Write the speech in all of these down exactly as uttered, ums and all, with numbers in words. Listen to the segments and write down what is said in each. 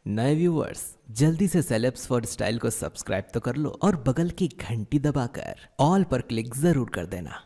नए व्यूअर्स जल्दी से सेलेब्स फॉर स्टाइल को सब्सक्राइब तो कर लो और बगल की घंटी दबाकर ऑल पर क्लिक जरूर कर देना।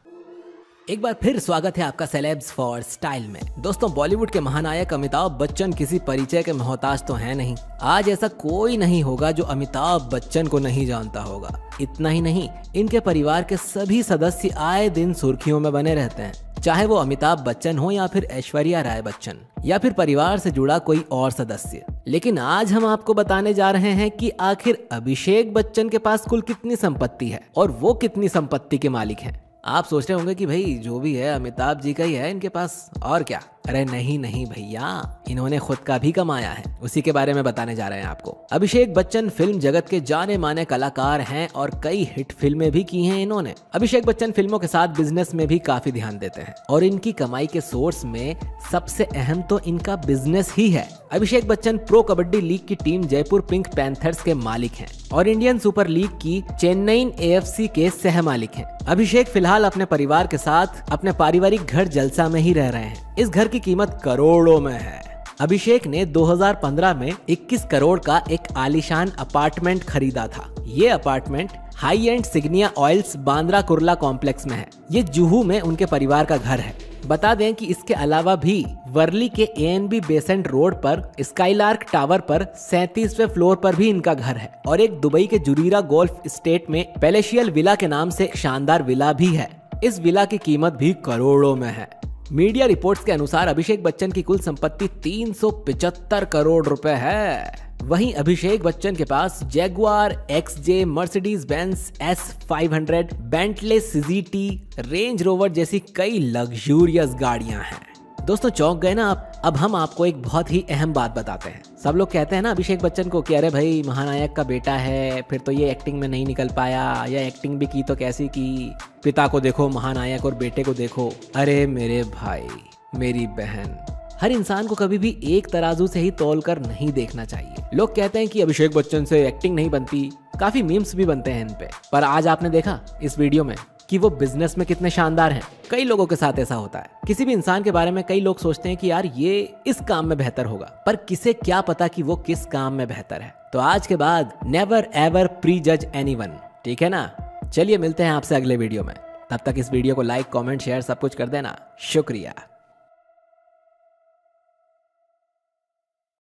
एक बार फिर स्वागत है आपका सेलेब्स फॉर स्टाइल में। दोस्तों, बॉलीवुड के महानायक अमिताभ बच्चन किसी परिचय के मोहताज तो हैं नहीं। आज ऐसा कोई नहीं होगा जो अमिताभ बच्चन को नहीं जानता होगा। इतना ही नहीं, इनके परिवार के सभी सदस्य आए दिन सुर्खियों में बने रहते हैं, चाहे वो अमिताभ बच्चन हो या फिर ऐश्वर्या राय बच्चन या फिर परिवार से जुड़ा कोई और सदस्य। लेकिन आज हम आपको बताने जा रहे हैं कि आखिर अभिषेक बच्चन के पास कुल कितनी संपत्ति है और वो कितनी संपत्ति के मालिक हैं। आप सोच रहे होंगे कि भाई जो भी है अमिताभ जी का ही है इनके पास, और क्या। अरे नहीं नहीं भैया, इन्होंने खुद का भी कमाया है, उसी के बारे में बताने जा रहे हैं आपको। अभिषेक बच्चन फिल्म जगत के जाने माने कलाकार हैं और कई हिट फिल्में भी की हैं इन्होंने। अभिषेक बच्चन फिल्मों के साथ बिजनेस में भी काफी ध्यान देते हैं और इनकी कमाई के सोर्स में सबसे अहम तो इनका बिजनेस ही है। अभिषेक बच्चन प्रो कबड्डी लीग की टीम जयपुर पिंक पैंथर्स के मालिक हैं और इंडियन सुपर लीग की चेन्नई एएफसी के सह मालिक हैं। अभिषेक फिलहाल अपने परिवार के साथ अपने पारिवारिक घर जलसा में ही रह रहे हैं। इस घर की कीमत करोड़ों में है। अभिषेक ने दो हज़ार पंद्रह में इक्कीस करोड़ का एक आलीशान अपार्टमेंट खरीदा था। ये apartment high end Signia Isles Bandra Kurla Complex में है। ये जुहू में उनके परिवार का घर है। बता दें कि इसके अलावा भी वर्ली के एएनबी बेसेंट रोड पर स्काईलार्क टावर पर सैंतीसवें फ्लोर पर भी इनका घर है और एक दुबई के जुरीरा गोल्फ स्टेट में पैलेशियल विला के नाम से एक शानदार विला भी है। इस विला की कीमत भी करोड़ों में है। मीडिया रिपोर्ट्स के अनुसार अभिषेक बच्चन की कुल संपत्ति तीन सौ पचहत्तर करोड़ रुपए है। वहीं अभिषेक बच्चन के पास Jaguar XJ, Mercedes Benz S five hundred, Bentley CGT, Range Rover जैसी कई लग्जूरियस गाड़ियां हैं। दोस्तों, चौंक गए ना आप? अब हम आपको एक बहुत ही अहम बात बताते हैं। सब लोग कहते हैं ना अभिषेक बच्चन को कि अरे भाई महानायक का बेटा है, फिर तो ये एक्टिंग में नहीं निकल पाया, या एक्टिंग भी की तो कैसी की, पिता को देखो महानायक और बेटे को देखो। अरे मेरे भाई, मेरी बहन, हर इंसान को कभी भी एक तराजू से ही तौल कर नहीं देखना चाहिए। लोग कहते हैं कि अभिषेक बच्चन से एक्टिंग नहीं बनती, काफी मीम्स भी बनते हैं इन पे, पर आज आपने देखा इस वीडियो में कि वो बिजनेस में कितने शानदार हैं। कई लोगों के साथ ऐसा होता है। किसी भी इंसान के बारे में कई लोग सोचते हैं कि यार ये इस काम में बेहतर होगा, पर किसे क्या पता कि वो किस काम में बेहतर है। तो आज के बाद never ever prejudge anyone, ठीक है ना। चलिए मिलते हैं आपसे अगले वीडियो में। तब तक इस वीडियो को लाइक, कमेंट, शेयर सब कुछ कर देना। शुक्रिया।